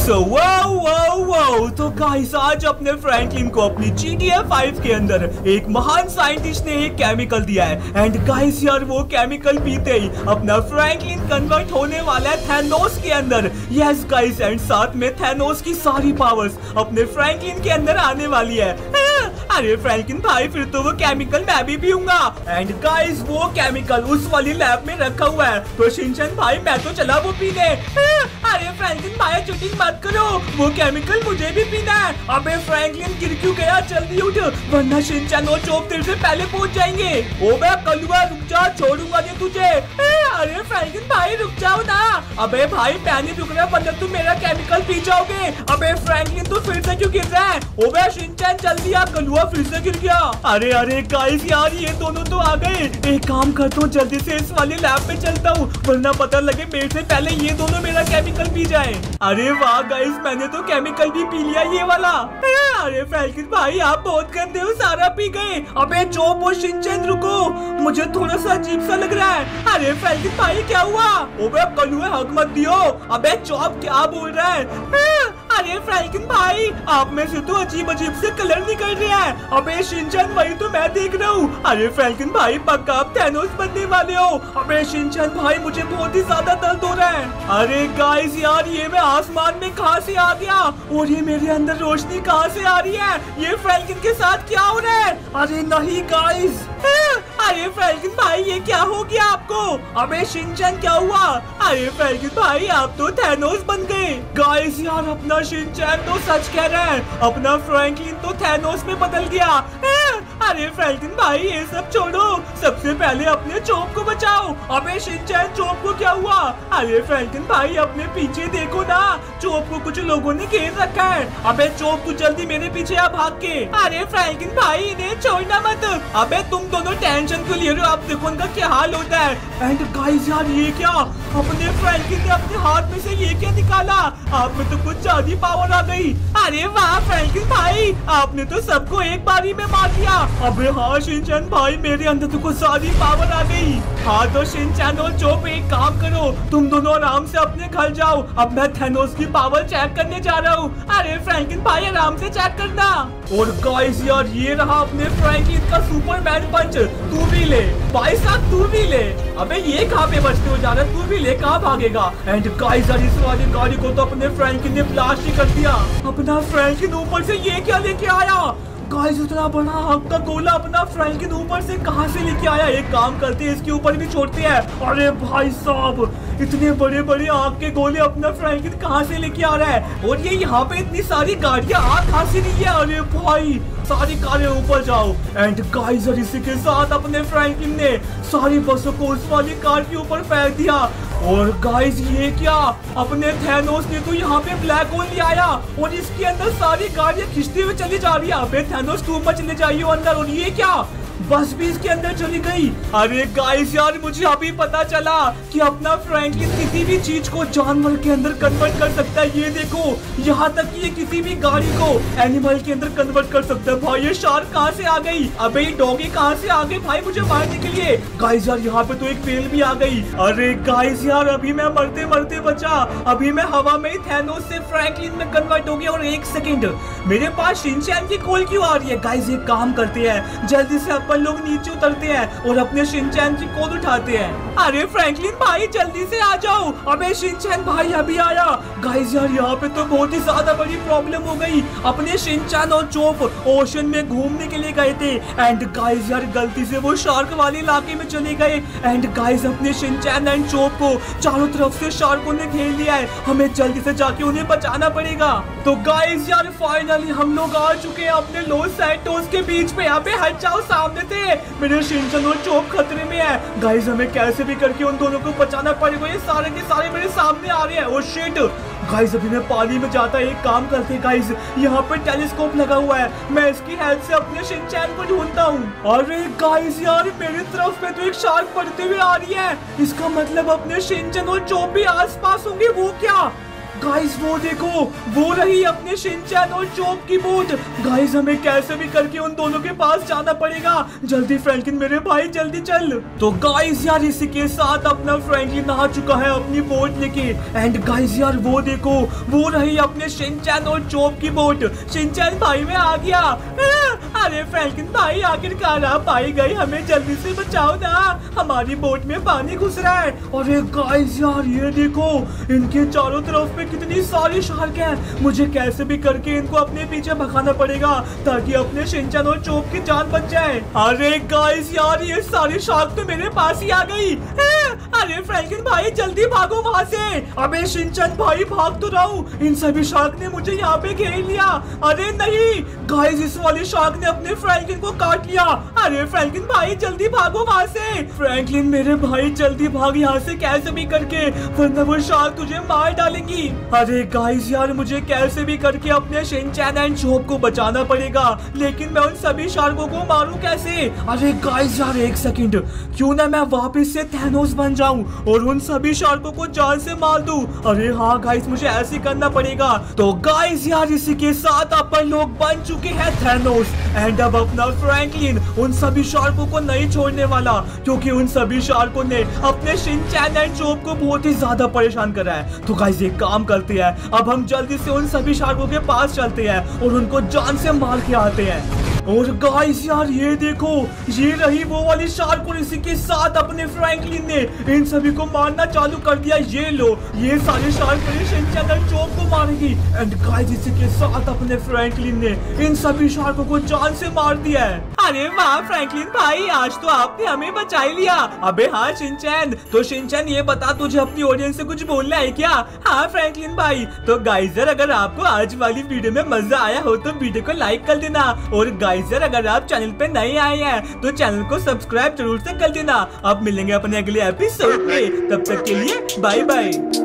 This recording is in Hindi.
वाओ तो गाइस आज अपने फ्रैंकलिन को अपनी GTA 5 के अंदर एक महान साइंटिस्ट ने एक केमिकल दिया है एंड गाइस यार वो केमिकल पीते ही अपना फ्रैंकलिन कन्वर्ट होने वाला है थैनोस के अंदर। यस गाइस एंड साथ में थैनोस की सारी पावर्स अपने फ्रैंकलिन के अंदर आने वाली है। अरे फ्रैंकलिन भाई फिर तो वो केमिकल मैं भी पीऊंगा एंड गाइस वो केमिकल उस वाली लैब में रखा हुआ है तो शिनचैन भाई मैं तो चला वो पीने। अरे फ्रैंकलिन भाई चीटिंग मत करो, वो केमिकल मुझे भी पीना है। अबे फ्रैंकलिन गिर क्यों गया, जल्दी उठ वरना शिनचैन और चोप तेरे से पहले पहुंच जाएंगे। ओबे कलुआ रुक जा, छोड़ूंगा नहीं तुझे। अरे फ्रैंकलिन भाई रुक जाओ ना। अबे भाई मैं नहीं रुक रहा वरना तुम मेरा केमिकल पी जाओगे। अबे फ्रैंकलिन तू फिर से क्यों गिर रहा है? ओबे शिनचैन जल्दी आ, कलुआ फिर से गिर गया। अरे गाइस यार ये दोनों तो आ गए। एक काम करता हूँ जल्दी से इस वाली लैब में चलता हूँ वरना पता लगे मेरे से पहले ये दोनों मेरा केमिकल पी जाए। अरे वाह गाइस मैंने तो केमिकल भी पी लिया ये वाला। अरे फ्रैंकलिन भाई आप बहुत गंदे हो, सारा पी गए। अबे चोप और शिनचैन रुको, मुझे थोड़ा सा अजीब सा लग रहा है। अरे फ्रैंकलिन भाई क्या हुआ? ओबे कलुआ हक मत दियो। अबे चोप क्या बोल रहा है? अरे फ्रैंकलिन भाई आप में से तो अजीब से कलर निकल रहे हैं। अबे शिनचैन वही तो मैं देख रहा हूँ। अरे फ्रैंकलिन भाई पक्का आप थैनोस बनने वाले हो। अबे शिनचैन भाई मुझे बहुत ही ज्यादा दर्द हो रहा है। अरे गाइस यार ये मैं आसमान में कहाँ से आ गया और ये मेरे अंदर रोशनी कहाँ से आ रही है? ये फ्रैंकलिन के साथ क्या हो रहा है? अरे नहीं गाइस, अरे फ्रैंकलिन भाई ये क्या हो गया आपको? अबे शिनचैन क्या हुआ? अरे फ्रैंकलिन भाई आप तो थैनोस बन गए। गाइस यार अपना शिनचैन तो सच कह रहा है, अपना फ्रैंकलिन तो थैनोस में बदल गया। अरे फ्रैंकलिन भाई ये सब छोड़ो, सबसे पहले अपने चोप को बचाओ। अबे शिनचैन चोप को क्या हुआ? अरे फ्रैंकलिन भाई अपने पीछे देखो ना, चोप को कुछ लोगों ने घेर रखा है। अबे चोप तू जल्दी मेरे पीछे आ भाग के। अरे फ्रैंकलिन भाई इन्हें छोड़ना मत। अबे तुम दोनों टेंशन क्यों ले रहे हो? आप देखो उनका क्या हाल होता है। एंड गाइस यार ये क्या, अपने फ्रैंकलिन ने अपने हाथ में से ये क्या निकाला? आप में तो कुछ ज्यादा पावर आ गई। अरे वाह फ्रैंकलिन भाई आपने तो सबको एक बारी में मार दिया। अबे हाँ शिनचैन भाई मेरे अंदर तो कुछ सारी पावर आ गई। हाँ तो शिनचैन और चोप एक काम करो, तुम दोनों आराम से अपने घर जाओ, अब मैं थैनोस की पावर चेक करने जा रहा हूँ। अरे फ्रैंकलिन भाई आराम से चेक करना। और गाइस यार ये रहा अपने फ्रैंकलिन का सुपरमैन पंच, तू भी ले भाई साहब तू भी ले। अबे ये कहाँ पे बचते हो जा रहा है, तू भी ले कहाँ भागेगा? एंड गाइस यार इस वाली गाड़ी को तो अपने फ्रैंकलिन ने ब्लास्ट ही कर दिया। अपना फ्रैंकलिन ऊपर से ये क्या लेके आया? गाइस इतना बड़ा आग का गोला अपना फ्रैंकलिन ऊपर से कहां से लेके आया? एक काम करते हैं इसके ऊपर भी छोड़ते हैं। अरे भाई साहब इतने बड़े बड़े आग के गोले अपना फ्रैंकलिन कहां से लेके आ रहा है? और ये यहाँ पे इतनी सारी गाड़ियां आग कहां से नहीं है? अरे भाई सारी कारें ऊपर जाओ। एंड गाइस इसी के साथ अपने फ्रैंकलिन ने सारी बसों को उस वाली कार के ऊपर फेंक दिया। और गाइस ये क्या, अपने थैनोस ने तो यहाँ पे ब्लैक होल ले आया और इसके अंदर सारी गाड़ियां खिंचते हुए चली जा रही है। अबे थैनोस तू मत चले जाइए अंदर। और ये क्या, बस भी इसके अंदर चली गई। अरे गाइस यार मुझे अभी पता चला कि अपना फ्रैंकलिन किसी भी चीज को जानवर के अंदर कन्वर्ट कर सकता है। ये देखो यहाँ तक कि ये किसी भी गाड़ी को एनिमल के अंदर कन्वर्ट कर सकता है। भाई ये शार्क कहाँ से आ गई? अबे ये डॉगी कहाँ से आ गई भाई मुझे मारने के लिए? गाइस यार यहाँ पे तो एक पेल भी आ गई। अरे गाइस यार अभी मैं मरते मरते बचा। अभी मैं हवा में थैनोस से फ्रैंकलिन में कन्वर्ट हो गया। और एक सेकेंड मेरे पास शिनचैन की कॉल क्यों आ रही है? गाइस एक काम करते हैं जल्दी से अपन लोग नीचे उतरते हैं और अपने शिनचैन की कॉल उठाते हैं। अरे फ्रैंकलिन भाई जल्दी से आ जाओ। अबे शिनचैन भाई अभी आया। गाइस यार यहाँ पे तो बहुत ही ज्यादा बड़ी प्रॉब्लम हो गई। अपने शिनचैन और चोप ओशन में घूमने के लिए गए थे एंड गाइस यार गलती से वो शार्क वाले इलाके में चले गए। एंड गाइस अपने शिनचैन एंड चोप को चारों तरफ से शार्कों ने घेर लिया है। हमें जल्दी से जाके उन्हें बचाना पड़ेगा। तो गाइस यार फाइनली हम लोग आ चुके हैं अपने लॉस सैंटोस के बीच पे। अबे हट जाओ सामने से, मेरे शिनचैन और चोप खतरे में है। गाइस हमें कैसे भी करके उन दोनों को बचाना पड़ेगा। ये सारे के सारे मेरे सामने आ रहे हैं। ओ शिट गाइस अभी मैं पानी में जाता है। एक काम करते गाइस यहाँ पे टेलीस्कोप लगा हुआ है, मैं इसकी हेल्प से अपने शिनचैन को ढूंढता हूँ। अरे गाइस यार मेरी तरफ पे तो एक शार्क बढ़ते हुए आ रही है। इसका मतलब अपने शिनचैन और चोप भी आसपास होंगे। वो क्या गाइस वो देखो, वो रही अपने शिनचैन और चोप की बोट। गाइस हमें कैसे भी करके उन दोनों के पास जाना पड़ेगा। जल्दी फ्रैंकलिन मेरे भाई जल्दी चल। तो गाइस यार इसी के साथ अपना फ्रैंकलिन आ चुका है अपनी बोट लेके। एंड गाइस यार वो देखो, वो रही अपने शिनचैन और चोप की बोट। शिनचैन भाई मैं आ गया। अरे फ्रैंकलिन भाई आखिरकार आप पाई गई, हमें जल्दी से बचाओ ना, हमारी बोट में पानी घुस रहा है। अरे गाइस यार ये देखो, इनके चारों तरफ पे कितनी सारी शार्क है। मुझे कैसे भी करके इनको अपने पीछे भगाना पड़ेगा ताकि अपने शिनचैन और चोप की जान बच जाए। अरे गाइस यार ये सारी शार्क तो मेरे पास ही आ गई। अरे फ्रैंकलिन भाई जल्दी भागो वहां से। अबे शिनचैन भाई भाग तो रहा हूँ, इन सभी शार्क ने मुझे यहाँ पे घेर लिया। अरे नहीं गाइस, इस वाली शार्क ने अपने फ्रैंकलिन को काट लिया। अरे फ्रैंकलिन भाई जल्दी भागो वहां से। फ्रैंकलिन मेरे भाई जल्दी भाग यहाँ से कैसे भी करके, वरना वो शार्क तुझे मार डालेंगी। अरे गाइस यार मुझे कैसे भी करके अपने शिनचैन एंड चोप को बचाना पड़ेगा, लेकिन मैं उन सभी शार्कों को मारूं कैसे? अरे गाइस यार एक सेकंड, क्यों ना मैं वापस से थैनोस बन जाऊं और उन सभी शार्कों को जान से मार दूं। अरे हाँ गाइस मुझे ऐसे करना पड़ेगा। तो गाइस यार इसी के साथ अपन लोग बन चुके हैं थैनोस। एंड अब अपना फ्रैंकलिन उन सभी शार्कों को नहीं छोड़ने वाला, क्योंकि उन सभी शार्कों ने अपने शिनचैन एंड चोप को बहुत ही ज्यादा परेशान करा है। तो गाइस एक काम करते हैं, अब हम जल्दी से उन सभी शार्कों के पास चलते हैं और उनको जान से मार के आते हैं। और गाइस यार ये देखो, ये रही वो वाली शार्क और इसी के साथ अपने फ्रैंकलिन ने इन सभी को मारना चालू कर दिया। ये लो, ये सारे शार्क मेरे शिनचैन और चोप को मारेगी। एंड गाइस इसी के साथ अपने फ्रैंकलिन ने इन सभी शार्कों को जान से मार दिया है। अरे वाह फ्रैंकलिन भाई, आज तो आपने हमें बचा ही लिया। अबे हाँ शिनचैन, तो शिनचैन ये बता तुझे अपनी ऑडियंस से कुछ बोलना है क्या? हाँ फ्रैंकलिन भाई, तो गाइस यार अगर आपको आज वाली वीडियो में मजा आया हो तो वीडियो को लाइक कर देना। और गाइस यार अगर आप चैनल पे नए आए हैं तो चैनल को सब्सक्राइब जरूर से कर देना। अब मिलेंगे अपने अगले एपिसोड में, तब तक के लिए बाय बाय।